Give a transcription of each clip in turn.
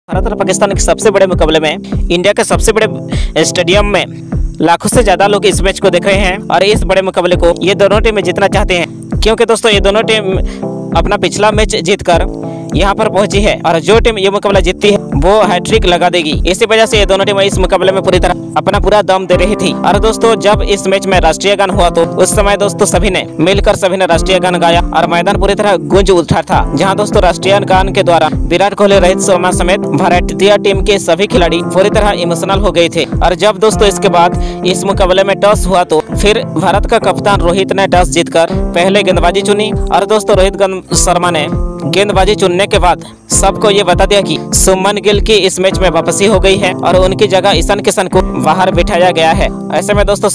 भारत और पाकिस्तान के सबसे बड़े मुकाबले में इंडिया के सबसे बड़े स्टेडियम में लाखों से ज्यादा लोग इस मैच को देख रहे हैं और इस बड़े मुकाबले को ये दोनों टीमें जीतना चाहते हैं, क्योंकि दोस्तों ये दोनों टीम अपना पिछला मैच जीतकर यहाँ पर पहुंची है और जो टीम ये मुकाबला जीतती है वो हैट्रिक लगा देगी। इसी वजह से ये दोनों टीमें इस मुकाबले में पूरी तरह अपना पूरा दम दे रही थी। और दोस्तों जब इस मैच में राष्ट्रीय गान हुआ तो उस समय दोस्तों सभी ने राष्ट्रीय गान गाया और मैदान पूरी तरह गूंज उठा था, जहां दोस्तों राष्ट्रीय गान के द्वारा विराट कोहली, रोहित शर्मा समेत भारतीय टीम के सभी खिलाड़ी पूरी तरह इमोशनल हो गए थे। और जब दोस्तों इसके बाद इस मुकाबले में टॉस हुआ तो फिर भारत का कप्तान रोहित ने टॉस जीतकर पहले गेंदबाजी चुनी और दोस्तों रोहित शर्मा ने गेंदबाजी चुनने के बाद सबको ये बता दिया कि सुमन गिल की इस मैच में वापसी हो गई है और उनकी जगह ईशान किशन को बाहर बिठाया गया है। ऐसे में दोस्तों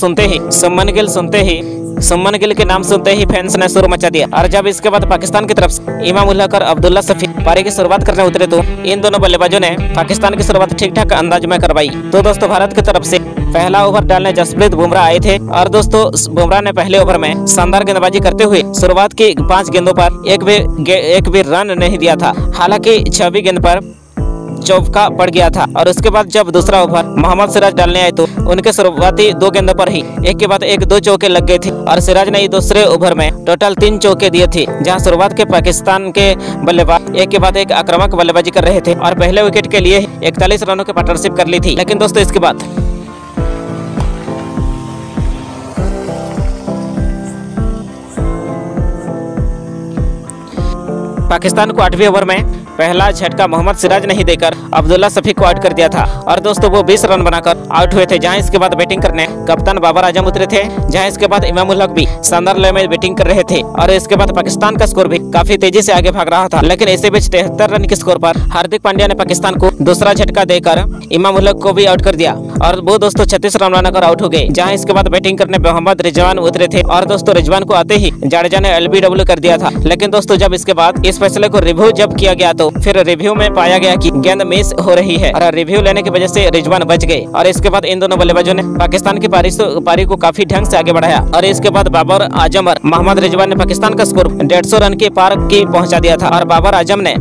सुमन गिल के नाम सुनते ही फैंस ने शोर मचा दिया। और जब इसके बाद पाकिस्तान की तरफ से इमाम उल हक और अब्दुल्ला शफी पारी की शुरुआत करने उतरे तो इन दोनों बल्लेबाजों ने पाकिस्तान की शुरुआत ठीक ठाक अंदाज में करवाई। तो दोस्तों भारत की तरफ से पहला ओवर डालने जसप्रीत बुमराह आए थे और दोस्तों बुमराह ने पहले ओवर में शानदार गेंदबाजी करते हुए शुरुआत की 5 गेंदों पर एक भी रन नहीं दिया था। हालांकि 6वीं गेंद पर चौका पड़ गया था और उसके बाद जब दूसरा ओवर मोहम्मद सिराज डालने आए तो उनके शुरुआती 2 गेंदों पर ही एक के बाद एक 2 चौके लग गए थे और सिराज ने दूसरे ओवर में टोटल 3 चौके दिए थे, जहां शुरुआत के पाकिस्तान के बल्लेबाज एक के बाद एक आक्रामक बल्लेबाजी कर रहे थे और पहले विकेट के लिए 41 रनों की पार्टनरशिप कर ली थी। लेकिन दोस्तों इसके बाद पाकिस्तान को 8वें ओवर में पहला झटका मोहम्मद सिराज नहीं देकर अब्दुल्ला शफी को आउट कर दिया था और दोस्तों वो 20 रन बनाकर आउट हुए थे। जहां इसके बाद बैटिंग करने कप्तान बाबर आजम उतरे थे, जहां इसके बाद इमाम उल हक भी शानदार लय में बैटिंग कर रहे थे और इसके बाद पाकिस्तान का स्कोर भी काफी तेजी से आगे भाग रहा था। लेकिन इसी बीच 73 रन के स्कोर पर हार्दिक पांड्या ने पाकिस्तान को दूसरा झटका देकर इमाम उल हक को भी आउट कर दिया और वो दोस्तों 36 रन बनाकर आउट हो गए। जहाँ इसके बाद बैटिंग करने मोहम्मद रिजवान उतरे थे और दोस्तों रिजवान को आते ही जडेजा ने LBW कर दिया था। लेकिन दोस्तों जब इसके बाद इस फैसले को रिव्यू जब किया गया तो फिर रिव्यू में पाया गया कि गेंद मिस हो रही है और रिव्यू लेने की वजह से रिजवान बच गए और इसके बाद इन दोनों बल्लेबाजों ने पाकिस्तान की पारी को काफी ढंग से आगे बढ़ाया और इसके बाद बाबर आजम और मोहम्मद रिजवान ने पाकिस्तान का स्कोर 150 रन के पार की पहुंचा दिया था और बाबर आजम ने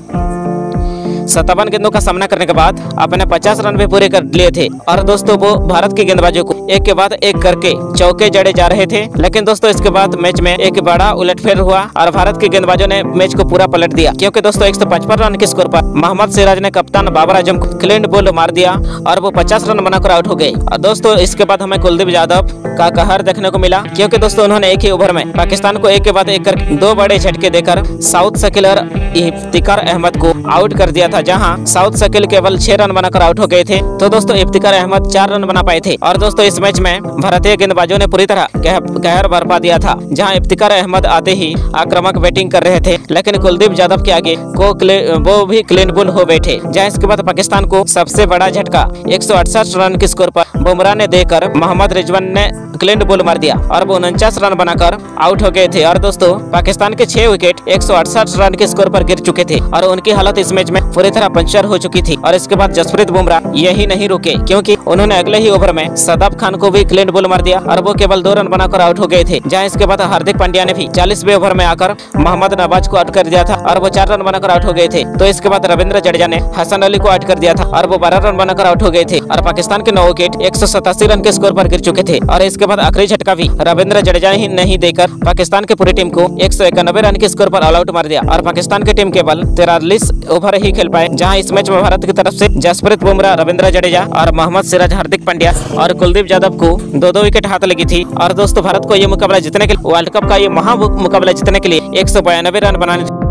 57 गेंदों का सामना करने के बाद अपने 50 रन भी पूरे कर लिए थे और दोस्तों वो भारत के गेंदबाजों को एक के बाद एक करके चौके जड़े जा रहे थे। लेकिन दोस्तों इसके बाद मैच में एक बड़ा उलटफेर हुआ और भारत के गेंदबाजों ने मैच को पूरा पलट दिया, क्योंकि दोस्तों 155 रन के स्कोर पर मोहम्मद सिराज ने कप्तान बाबर आजम को क्लीन बोल्ड मार दिया और वो 50 रन बनाकर आउट हो गए। और दोस्तों इसके बाद हमें कुलदीप यादव का कहर देखने को मिला, क्योंकि दोस्तों उन्होंने एक ही ओवर में पाकिस्तान को एक के बाद एक करके 2 बड़े झटके देकर साउथ शकील और इफ्तिकार अहमद को आउट कर दिया था, जहां साउथ शकील केवल 6 रन बनाकर आउट हो गए थे तो दोस्तों इफ्तिकार अहमद 4 रन बना पाए थे। और दोस्तों इस मैच में भारतीय गेंदबाजों ने पूरी तरह कहर बरपा दिया था, जहां इफ्तिकार अहमद आते ही आक्रामक बैटिंग कर रहे थे, लेकिन कुलदीप यादव के आगे वो भी क्लीन बोल्ड हो बैठे। जहां इसके बाद पाकिस्तान को सबसे बड़ा झटका 168 रन के स्कोर पर बुमराह ने देकर मोहम्मद रिजवान ने क्लीन बोल्ड मार दिया और वो 49 रन बनाकर आउट हो गए थे। और दोस्तों पाकिस्तान के 6 विकेट 168 रन के स्कोर पर गिर चुके थे और उनकी हालत इस मैच में पूरी तरह पंचर हो चुकी थी। और इसके बाद जसप्रीत बुमराह यही नहीं रुके, क्योंकि उन्होंने अगले ही ओवर में सदाब खान को भी क्लीन बोल्ड मार दिया और वो केवल 2 रन बनाकर आउट हो गए थे। जहां इसके बाद हार्दिक पांड्या ने भी 40वें ओवर में आकर मोहम्मद नवाज को आउट कर दिया था और वो 4 रन बनाकर आउट हो गए थे। तो इसके बाद रविंद्र जडेजा ने हसन अली को आउट कर दिया था और वो 12 रन बनाकर आउट हो गए थे और पाकिस्तान के 9 विकेट 187 रन के स्कोर पर गिर चुके थे। और इसके बाद आखिरी झटका भी रविंद्र जडेजा ही नहीं देकर पाकिस्तान की पूरी टीम को 191 रन के स्कोर पर ऑल आउट मार दिया और पाकिस्तान की टीम केवल 43 ओवर ही खेल पाए। जहां इस मैच में भारत की तरफ से जसप्रीत बुमराह, रविंद्र जडेजा और मोहम्मद सिराज, हार्दिक पांड्या और कुलदीप यादव को 2-2 विकेट हाथ लगी थी। और दोस्तों भारत को ये मुकाबला जीतने के लिए, वर्ल्ड कप का ये मुकाबला जीतने के लिए 192 रन बनाने